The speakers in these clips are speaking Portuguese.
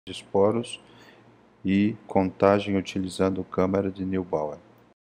de esporos e contagem utilizando câmera de Neubauer.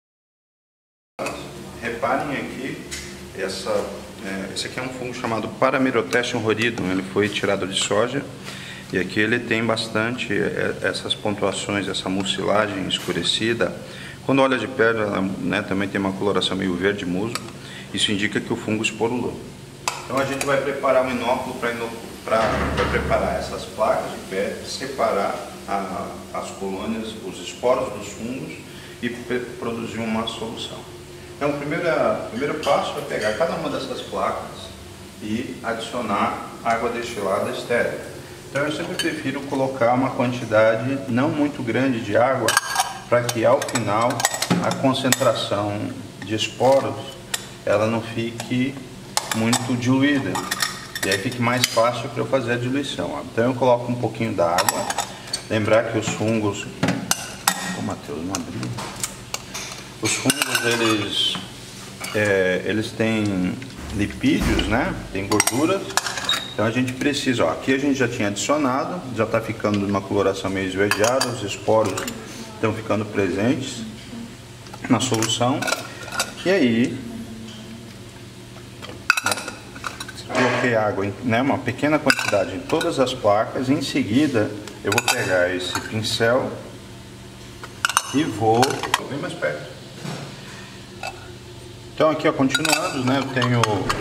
Reparem aqui, esse aqui é um fungo chamado Paramyrothecium horridum. Ele foi tirado de soja e aqui ele tem bastante essas pontuações, essa mucilagem escurecida. Quando olha de perto, ela, também tem uma coloração meio verde musgo. Isso indica que o fungo esporulou. Então a gente vai preparar um inóculo para preparar essas placas de pé, separar as colônias, os esporos dos fungos e produzir uma solução. Então o primeiro passo é pegar cada uma dessas placas e adicionar água destilada estéril. Então eu sempre prefiro colocar uma quantidade não muito grande de água para que ao final a concentração de esporos ela não fique muito diluída e aí fique mais fácil para eu fazer a diluição. Então eu coloco um pouquinho d'água. Lembrar que os fungos, Matheus, não abriu. Os fungos eles têm lipídios, tem gorduras. Então a gente precisa, aqui a gente já tinha adicionado, já está ficando numa coloração meio esverdeada, os esporos estão ficando presentes na solução. E aí coloquei água, uma pequena quantidade em todas as placas. Em seguida eu vou pegar esse pincel e vou bem mais perto. Então aqui, continuando, eu tenho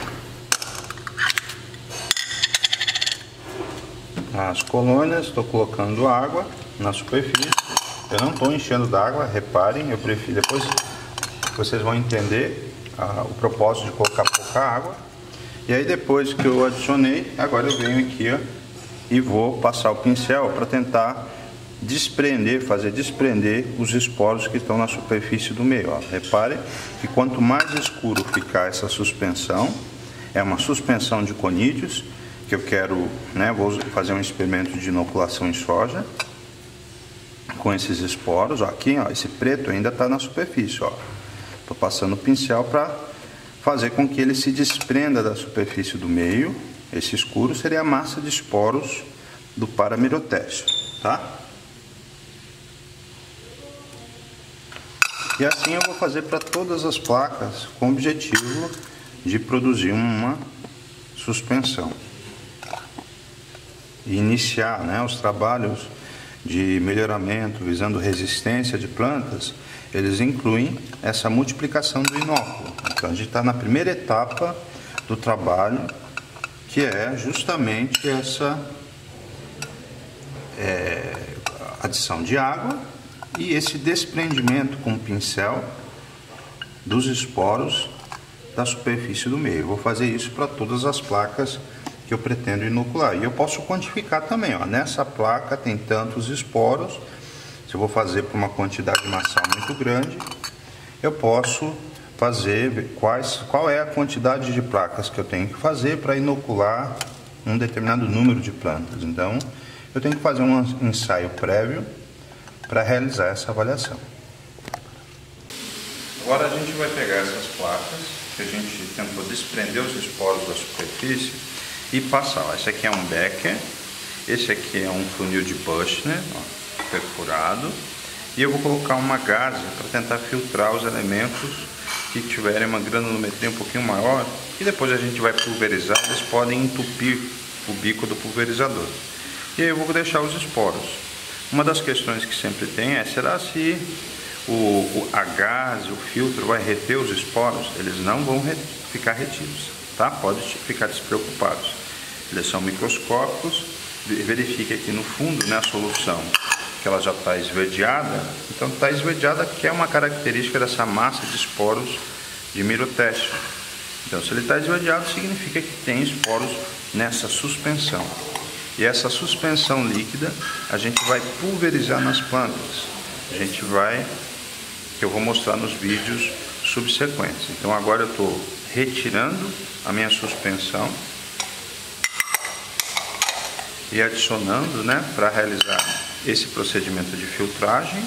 as colônias, estou colocando água na superfície. Eu não estou enchendo d'água, reparem, eu prefiro, depois vocês vão entender o propósito de colocar pouca água. E aí depois que eu adicionei, agora eu venho aqui e vou passar o pincel para tentar fazer desprender os esporos que estão na superfície do meio. Reparem que quanto mais escuro ficar essa suspensão, é uma suspensão de conídeos, que eu quero, vou fazer um experimento de inoculação em soja com esses esporos. Aqui, esse preto ainda está na superfície. Estou passando o pincel para fazer com que ele se desprenda da superfície do meio. Esse escuro seria a massa de esporos do Paramyrothecium, tá? E assim eu vou fazer para todas as placas com o objetivo de produzir uma suspensão. E iniciar os trabalhos de melhoramento visando resistência de plantas, eles incluem essa multiplicação do inóculo. Então a gente está na primeira etapa do trabalho, que é justamente essa adição de água e esse desprendimento com o pincel dos esporos da superfície do meio. Eu vou fazer isso para todas as placas que eu pretendo inocular. E eu posso quantificar também, nessa placa tem tantos esporos. Se eu vou fazer para uma quantidade de massal muito grande, eu posso fazer qual é a quantidade de placas que eu tenho que fazer para inocular um determinado número de plantas. Então, eu tenho que fazer um ensaio prévio para realizar essa avaliação. Agora a gente vai pegar essas placas que a gente tentou desprender os esporos da superfície e passar. Esse aqui é um Becker, esse aqui é um funil de Buchner, perfurado, e eu vou colocar uma gaze para tentar filtrar os elementos que tiverem uma granulometria um pouquinho maior, e depois a gente vai pulverizar. Eles podem entupir o bico do pulverizador. E aí eu vou deixar os esporos. Uma das questões que sempre tem será se a gaze, o filtro vai reter os esporos? Eles não vão ficar retidos, tá? Pode ficar despreocupados. Eles são microscópicos. Verifique aqui no fundo, a solução, que ela já está esverdeada. Então está esverdeada, que é uma característica dessa massa de esporos de Myrothecium. Então se ele está esverdeado, significa que tem esporos nessa suspensão. E essa suspensão líquida a gente vai pulverizar nas plantas. Que eu vou mostrar nos vídeos subsequentes. Então agora eu estou retirando a minha suspensão e adicionando, para realizar esse procedimento de filtragem,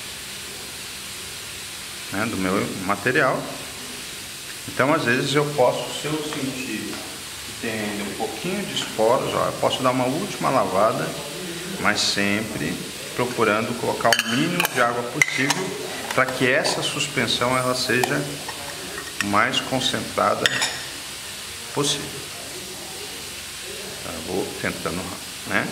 do meu material. Então às vezes eu posso, se eu sentir que tem um pouquinho de esporos, eu posso dar uma última lavada mas sempre procurando colocar o mínimo de água possível para que essa suspensão ela seja mais concentrada possível. Eu vou tentando, né,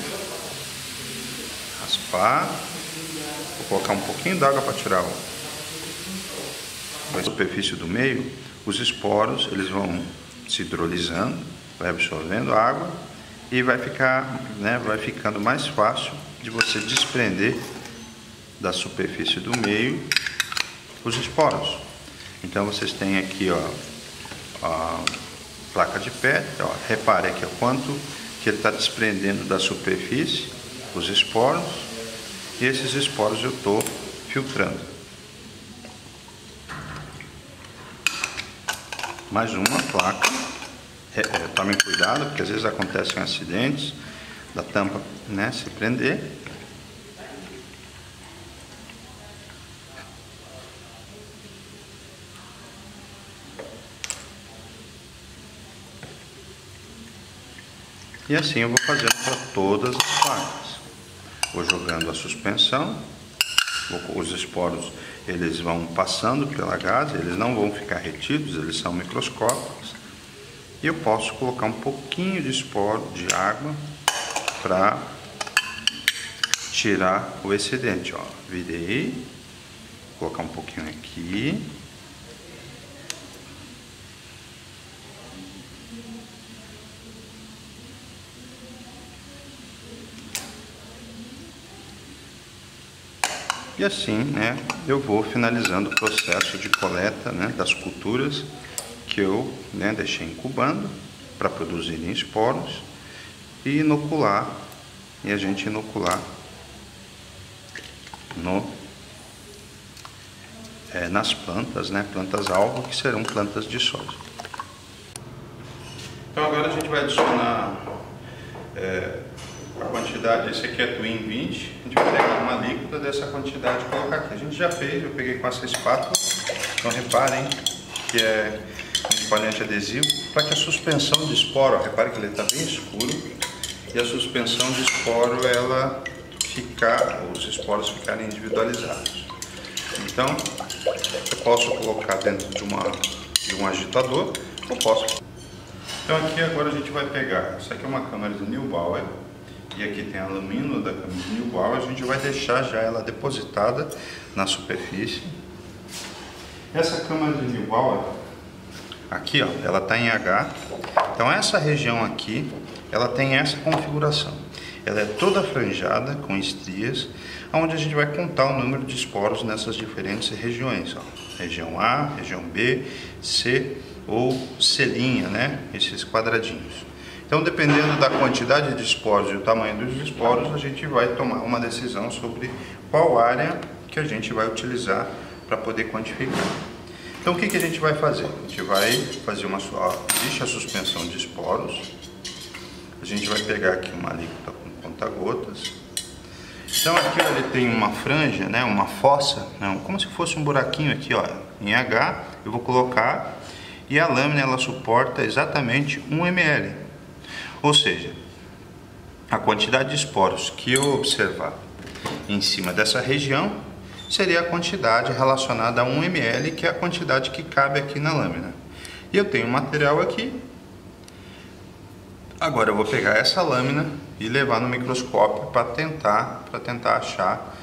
raspar. Vou colocar um pouquinho d'água para tirar a superfície do meio. Os esporos eles vão se hidrolisando, vai absorvendo água e vai ficar, né, vai ficando mais fácil de você desprender da superfície do meio os esporos. Então vocês têm aqui, ó, a placa de PET, ó, repare aqui o quanto que ele está desprendendo da superfície os esporos, e esses esporos eu estou filtrando. Mais uma placa. Tomem cuidado, porque às vezes acontecem acidentes da tampa, né, se prender. E assim eu vou fazendo para todas as placas. Vou jogando a suspensão, os esporos eles vão passando pela gaze, eles não vão ficar retidos, eles são microscópicos. E eu posso colocar um pouquinho de esporo, de água, para tirar o excedente. Ó, virei, vou colocar um pouquinho aqui. E assim, né, eu vou finalizando o processo de coleta, né, das culturas que eu, né, deixei incubando para produzirem esporos e inocular, e a gente inocular nas plantas, né, plantas-alvo, que serão plantas de soja. Então agora a gente vai adicionar a quantidade, esse aqui é Twin 20, a gente vai pegar uma alíquota dessa quantidade e colocar aqui. A gente já fez, eu peguei com essa espátula, então reparem que é um espalhante adesivo para que a suspensão de esporo, ó, repare que ele está bem escuro, e a suspensão de esporo, ela os esporos ficarem individualizados. Então, eu posso colocar dentro de um agitador, eu posso. Então aqui agora a gente vai pegar, essa aqui é uma câmara de Neubauer, e aqui tem a lamina da câmara de Neubauer, a gente vai deixar já ela depositada na superfície. Essa câmara de Neubauer, aqui ó, ela está em H, então essa região aqui, ela tem essa configuração. Ela é toda franjada com estrias, onde a gente vai contar o número de esporos nessas diferentes regiões. Ó. Região A, região B, C ou C', né? Esses quadradinhos. Então, dependendo da quantidade de esporos e o tamanho dos esporos, a gente vai tomar uma decisão sobre qual área que a gente vai utilizar para poder quantificar. Então, o que a gente vai fazer? A gente vai fazer existe a suspensão de esporos. A gente vai pegar aqui uma alíquota com conta-gotas. Então aqui ó, ele tem uma franja, né, uma fossa, né, como se fosse um buraquinho aqui, ó, em H. Eu vou colocar e a lâmina ela suporta exatamente 1 ml. Ou seja, a quantidade de esporos que eu observar em cima dessa região seria a quantidade relacionada a 1 ml, que é a quantidade que cabe aqui na lâmina. E eu tenho um material aqui. Agora eu vou pegar essa lâmina e levar no microscópio para tentar achar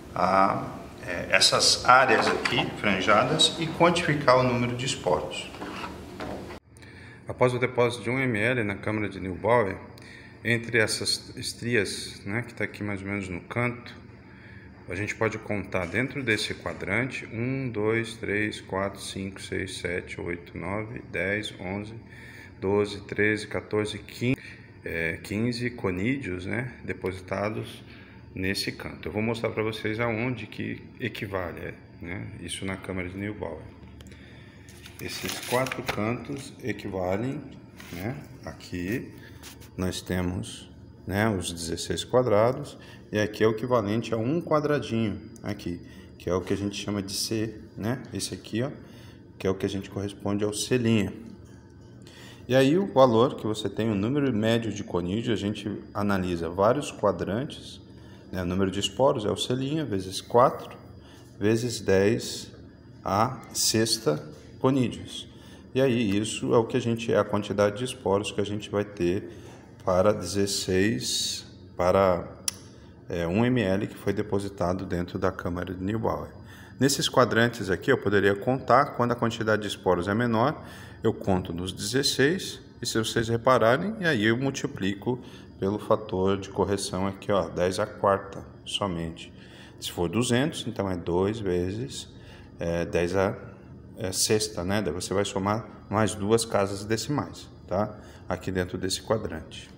essas áreas aqui franjadas e quantificar o número de esporos. Após o depósito de 1 ml na câmara de Neubauer, entre essas estrias, né, que está aqui mais ou menos no canto, a gente pode contar dentro desse quadrante 1, 2, 3, 4, 5, 6, 7, 8, 9, 10, 11, 12, 13, 14, 15 conídeos, né, depositados nesse canto. Eu vou mostrar para vocês aonde que equivale, né, isso na câmara de Neubauer. Esses 4 cantos equivalem, né, aqui nós temos, né, os 16 quadrados, e aqui é o equivalente a um quadradinho aqui, que é o que a gente chama de C, né, esse aqui, ó, que é o que a gente corresponde ao C'. E aí o valor que você tem, o número médio de conídeos, a gente analisa vários quadrantes O número de esporos é o selinha, vezes 4, vezes 10 a sexta conídeos. E aí isso é o que é a quantidade de esporos que a gente vai ter para 16, para 1 ml que foi depositado dentro da câmara de Neubauer. Nesses quadrantes aqui eu poderia contar, quando a quantidade de esporos é menor, eu conto nos 16, e se vocês repararem, e aí eu multiplico pelo fator de correção aqui, ó, 10 a quarta somente. Se for 200, então é 2 vezes 10 a sexta, né? Daí você vai somar mais duas casas decimais, tá? Aqui dentro desse quadrante.